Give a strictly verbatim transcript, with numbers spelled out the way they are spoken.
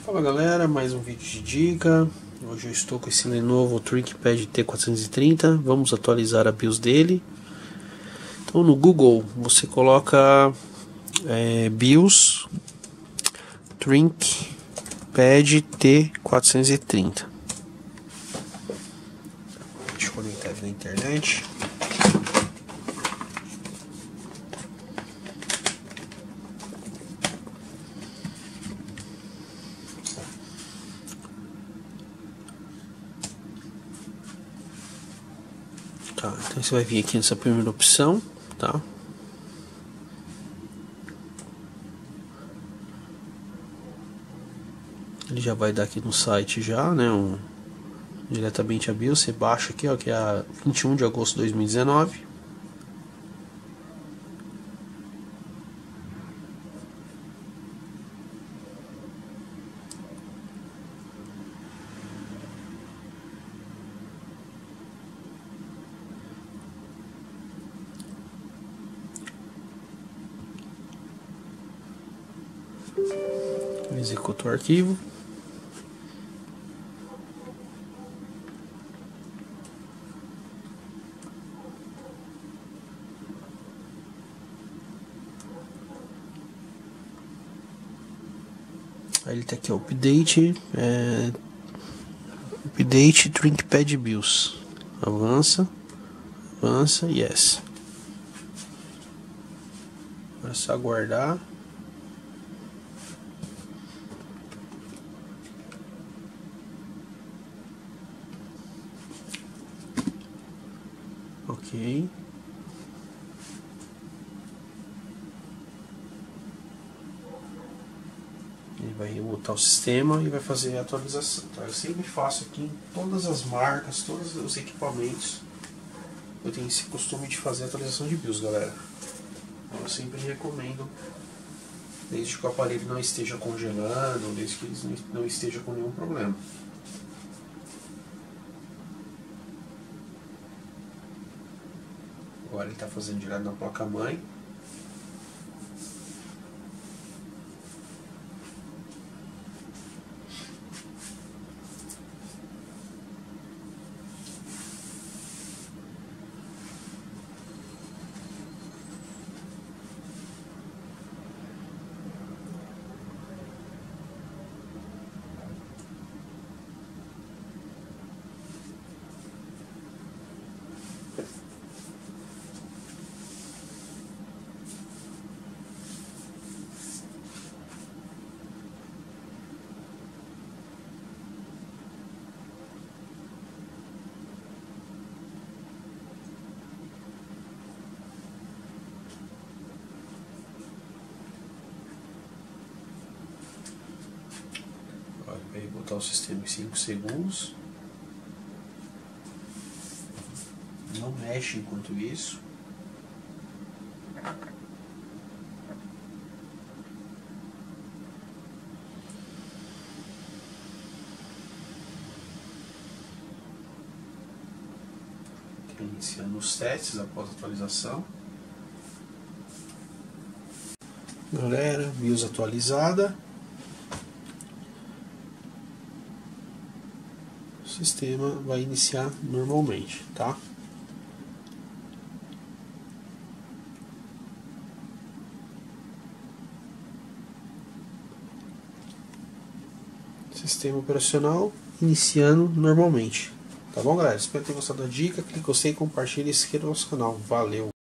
Fala galera, mais um vídeo de dica. Hoje eu estou com esse Lenovo ThinkPad T quatrocentos e trinta. Vamos atualizar a BIOS dele. Então no Google você coloca é, BIOS ThinkPad T quatrocentos e trinta. Deixa eu conectar aqui na internet. Tá, então você vai vir aqui nessa primeira opção, tá? Ele já vai dar aqui no site já, né? Um, diretamente a BIOS, você baixa aqui, ó, que é a vinte e um de agosto de dois mil e dezenove. Executa o arquivo. Aí ele tá aqui, ó, update, é, update ThinkPad BIOS. Avança, avança, yes. É só aguardar. Ok. Ele vai botar o sistema e vai fazer a atualização. Tá? Eu sempre faço aqui em todas as marcas, todos os equipamentos. Eu tenho esse costume de fazer a atualização de BIOS, galera. Eu sempre recomendo, desde que o aparelho não esteja congelando, desde que ele não esteja com nenhum problema. Agora ele está fazendo direto na placa-mãe. Vai botar o sistema em cinco segundos. Não mexe enquanto isso. Iniciando os testes após a atualização. Galera, BIOS atualizada. O sistema vai iniciar normalmente, tá? Sistema operacional iniciando normalmente. Tá bom, galera? Espero ter gostado da dica. Clique em gostei, compartilhe e se inscreva no nosso canal. Valeu!